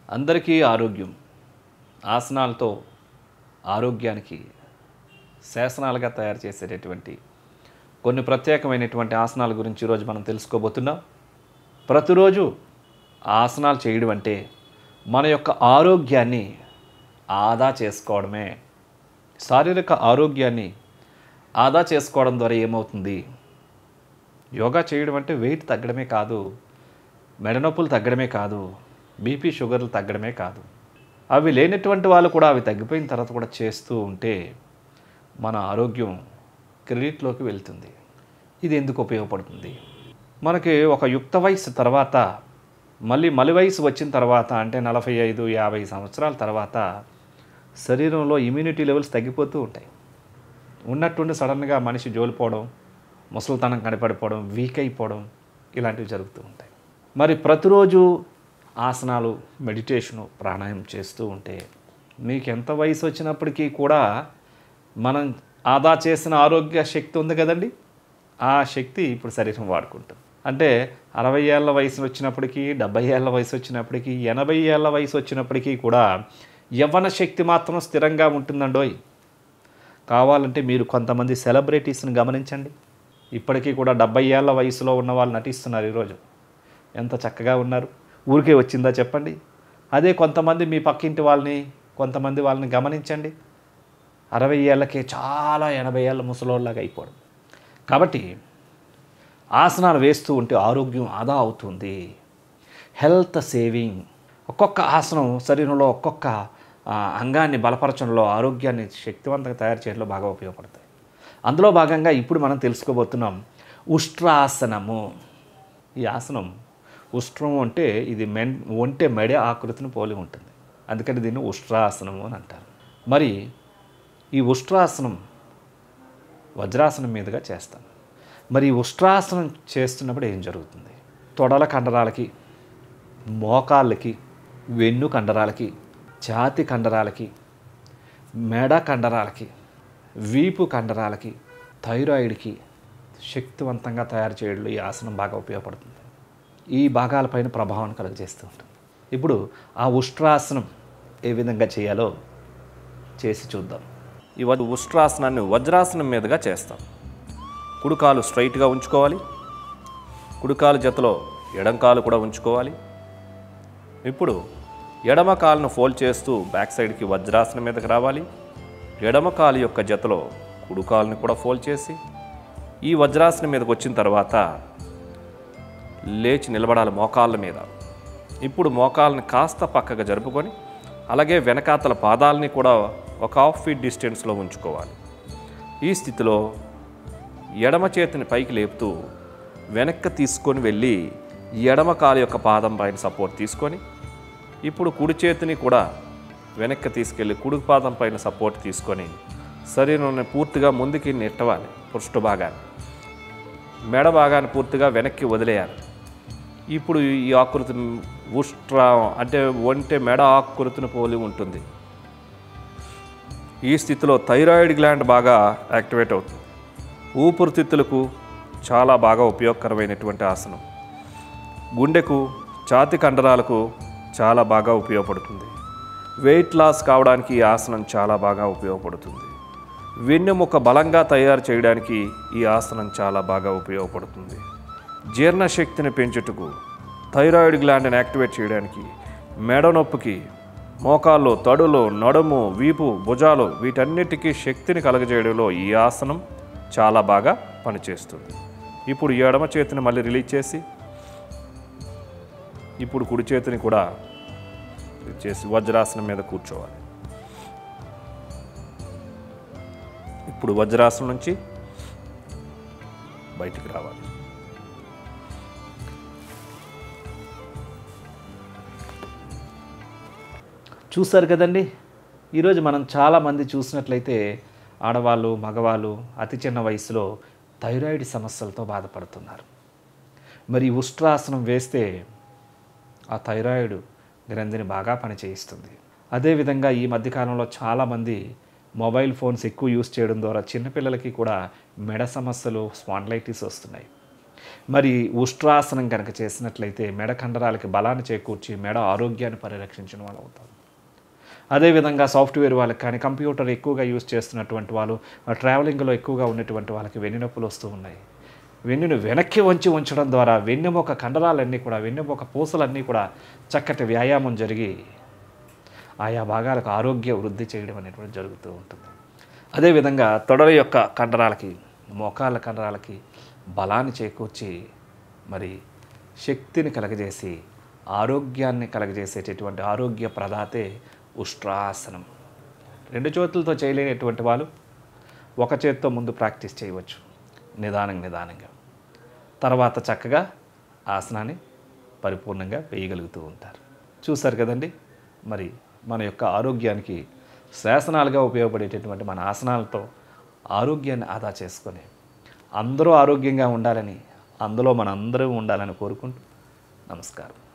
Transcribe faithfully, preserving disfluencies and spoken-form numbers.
అందరికీ ఆరోగ్యం. ఆసనాలతో ఆరోగ్యానికి శాసనాలుగా తయారు చేసేటటువంటి కొన్ని ప్రత్యేకమైనటువంటి ఆసనాల గురించి ఈరోజు మనం తెలుసుకోబోతున్నాం. ప్రతిరోజు ఆసనాలు చేయడం అంటే మన యొక్క ఆరోగ్యాన్ని ఆదా చేసుకోవడమే. శారీరక ఆరోగ్యాన్ని ఆదా చేసుకోవడం ద్వారా ఏమవుతుంది? యోగా చేయడం అంటే వెయిట్ తగ్గడమే కాదు, మెడనొప్పులు తగ్గడమే కాదు, బీపీ షుగర్లు తగ్గడమే కాదు. అవి లేనటువంటి వాళ్ళు కూడా అవి తగ్గిపోయిన తర్వాత కూడా చేస్తూ ఉంటే మన ఆరోగ్యం క్రెడిట్లోకి వెళ్తుంది. ఇది ఎందుకు ఉపయోగపడుతుంది? మనకి ఒక యుక్త వయసు తర్వాత, మళ్ళీ మలి వయసు వచ్చిన తర్వాత, అంటే నలభై ఐదు యాభై సంవత్సరాల తర్వాత శరీరంలో ఇమ్యూనిటీ లెవెల్స్ తగ్గిపోతూ ఉంటాయి. ఉన్నట్టుండి సడన్గా మనిషి జోలిపోవడం, ముసలితనం కనపడిపోవడం, వీక్ అయిపోవడం ఇలాంటివి జరుగుతూ ఉంటాయి. మరి ప్రతిరోజు ఆసనాలు, మెడిటేషను, ప్రాణాయామం చేస్తూ ఉంటే మీకు ఎంత వయసు వచ్చినప్పటికీ కూడా మనం ఆదా చేసిన ఆరోగ్య శక్తి ఉంది కదండి, ఆ శక్తి ఇప్పుడు శరీరం వాడుకుంటుంది. అంటే అరవై ఏళ్ళ వయసు వచ్చినప్పటికీ, డెబ్బై ఏళ్ళ వయసు వచ్చినప్పటికీ, ఎనభై ఏళ్ళ వయసు వచ్చినప్పటికీ కూడా యవ్వన శక్తి మాత్రం స్థిరంగా ఉంటుందండోయ్. కావాలంటే మీరు కొంతమంది సెలబ్రిటీస్ని గమనించండి. ఇప్పటికీ కూడా డెబ్బై ఏళ్ళ వయసులో ఉన్న వాళ్ళు నటిస్తున్నారు. ఈరోజు ఎంత చక్కగా ఉన్నారు. ఊరికే వచ్చిందా చెప్పండి? అదే కొంతమంది మీ పక్కింటి వాళ్ళని, కొంతమంది వాళ్ళని గమనించండి, అరవై ఏళ్ళకే చాలా ఎనభై ఏళ్ళ ముసలోళ్ళలాగా అయిపోవడం. కాబట్టి ఆసనాలు వేస్తూ ఉంటే ఆరోగ్యం ఆదా అవుతుంది. Health saving. ఒక్కొక్క ఆసనం శరీరంలో ఒక్కొక్క అంగాన్ని బలపరచడంలో, ఆరోగ్యాన్ని శక్తివంతంగా తయారు చేయడంలో బాగా ఉపయోగపడతాయి. అందులో భాగంగా ఇప్పుడు మనం తెలుసుకోబోతున్నాం ఉష్ట్రాసనము. ఈ ఆసనం, ఉష్ట్రం అంటే ఇది మెన్ ఒంటె మెడ ఆకృతిని పోలి ఉంటుంది, అందుకని దీన్ని ఉష్ట్రాసనము అని అంటారు. మరి ఈ ఉష్ట్రాసనం వజ్రాసనం మీదుగా చేస్తాను. మరి ఈ ఉష్ట్రాసనం చేస్తున్నప్పుడు ఏం జరుగుతుంది? తొడల కండరాలకి, మోకాళ్ళకి, వెన్ను కండరాలకి, ఛాతి కండరాలకి, మెడ కండరాలకి, వీపు కండరాలకి, థైరాయిడ్కి శక్తివంతంగా తయారు చేయడంలో ఈ ఆసనం బాగా ఉపయోగపడుతుంది. ఈ భాగాలపైన ప్రభావం కలుగజేస్తూ ఉంటుంది. ఇప్పుడు ఆ ఉష్ట్రాసనం ఏ విధంగా చేయాలో చేసి చూద్దాం. ఈ ఉష్ట్రాసనాన్ని వజ్రాసనం మీదుగా చేస్తాం. కుడికాలు స్ట్రైట్గా ఉంచుకోవాలి. కుడికాలు జతలో ఎడంకాలు కూడా ఉంచుకోవాలి. ఇప్పుడు ఎడమ కాలును ఫోల్డ్ చేస్తూ బ్యాక్ సైడ్కి వజ్రాసనం మీదకి రావాలి. ఎడమ కాలు యొక్క జతలో కుడికాలుని కూడా ఫోల్డ్ చేసి ఈ వజ్రాసనం మీదకి వచ్చిన తర్వాత లేచి నిలబడాలి మోకాళ్ళ మీద. ఇప్పుడు మోకాళ్ళని కాస్త పక్కగా జరుపుకొని, అలాగే వెనకాతల పాదాలని కూడా ఒక హాఫ్ ఫీట్ డిస్టెన్స్లో ఉంచుకోవాలి. ఈ స్థితిలో ఎడమ చేతిని పైకి లేపుతూ వెనక్కి తీసుకొని వెళ్ళి ఎడమ కాలు యొక్క పాదం పైన సపోర్ట్ తీసుకొని, ఇప్పుడు కుడి చేతిని కూడా వెనక్కి తీసుకెళ్ళి కుడి పాదం పైన సపోర్ట్ తీసుకొని శరీరాన్ని పూర్తిగా ముందుకి నెట్టవాలి. పృష్ఠ భాగాన్ని, మెడ భాగాన్ని పూర్తిగా వెనక్కి వదిలేయాలి. ఇప్పుడు ఈ ఆకృతి ఉష్ట్రా అంటే ఒంటె మెడ ఆకృతిని పోలి ఉంటుంది. ఈ స్థితిలో థైరాయిడ్ గ్లాండ్ బాగా యాక్టివేట్ అవుతుంది. ఊపిరితిత్తులకు చాలా బాగా ఉపయోగకరమైనటువంటి ఆసనం. గుండెకు, ఛాతి కండరాలకు చాలా బాగా ఉపయోగపడుతుంది. వెయిట్ లాస్ కావడానికి ఈ ఆసనం చాలా బాగా ఉపయోగపడుతుంది. వెన్నెముక బలంగా తయారు చేయడానికి ఈ ఆసనం చాలా బాగా ఉపయోగపడుతుంది. జీర్ణశక్తిని పెంచుటకు, థైరాయిడ్ గ్లాండ్ని యాక్టివేట్ చేయడానికి, మెడ నొప్పికి, మోకాళ్ళు, తడులు, నడుము, వీపు, భుజాలు వీటన్నిటికీ శక్తిని కలగజేయడంలో ఈ ఆసనం చాలా బాగా పనిచేస్తుంది. ఇప్పుడు ఎడమ చేతిని మళ్ళీ రిలీజ్ చేసి, ఇప్పుడు కుడి చేతిని కూడా చేసి వజ్రాసనం మీద కూర్చోవాలి. ఇప్పుడు వజ్రాసనం నుంచి బయటికి రావాలి. చూసారు కదండి, ఈరోజు మనం చాలామంది చూసినట్లయితే ఆడవాళ్ళు, మగవాళ్ళు అతి చిన్న వయసులో థైరాయిడ్ సమస్యలతో బాధపడుతున్నారు. మరి ఉష్ట్రాసనం వేస్తే ఆ థైరాయిడ్ గ్రంథిని బాగా పనిచేయిస్తుంది. అదేవిధంగా ఈ మధ్యకాలంలో చాలామంది మొబైల్ ఫోన్స్ ఎక్కువ యూస్ చేయడం ద్వారా చిన్నపిల్లలకి కూడా మెడ సమస్యలు, స్పాండిలైటిస్ వస్తున్నాయి. మరి ఉష్ట్రాసనం కనుక చేసినట్లయితే మెడ కండరాలకి బలాన్ని చేకూర్చి మెడ ఆరోగ్యాన్ని పరిరక్షించిన వాళ్ళు అవుతారు. అదేవిధంగా సాఫ్ట్వేర్ వాళ్ళకి కానీ కంప్యూటర్ ఎక్కువగా యూజ్ చేస్తున్నటువంటి వాళ్ళు ట్రావెలింగ్లో ఎక్కువగా ఉన్నటువంటి వాళ్ళకి వెన్నునొప్పులు వస్తూ ఉన్నాయి. వెన్నును వెనక్కి వంచి ఉంచడం ద్వారా వెన్నెముక కండరాలన్నీ కూడా వెన్నెముక పూసలన్నీ కూడా చక్కటి వ్యాయామం జరిగి ఆయా భాగాలకు ఆరోగ్య వృద్ధి చేయడం అనేటువంటి జరుగుతూ ఉంటుంది. అదేవిధంగా తొడల యొక్క కండరాలకి మోకాళ్ళ కండరాలకి బలాన్ని చేకూర్చి మరి శక్తిని కలగజేసి ఆరోగ్యాన్ని కలగజేసేటటువంటి ఆరోగ్య ప్రదాతే ఉష్ట్రాసనం. రెండు చేతులతో చేయలేనటువంటి వాళ్ళు ఒక చేత్తో ముందు ప్రాక్టీస్ చేయవచ్చు నిదానంగా నిదానంగా. తర్వాత చక్కగా ఆసనాన్ని పరిపూర్ణంగా వేయగలుగుతూ ఉంటారు. చూసారు కదండి, మరి మన యొక్క ఆరోగ్యానికి శాసనాలుగా ఉపయోగపడేటటువంటి మన ఆసనాలతో ఆరోగ్యాన్ని ఆదా చేసుకొని అందరూ ఆరోగ్యంగా ఉండాలని, అందులో మన అందరూ ఉండాలని కోరుకుంటూ నమస్కారం.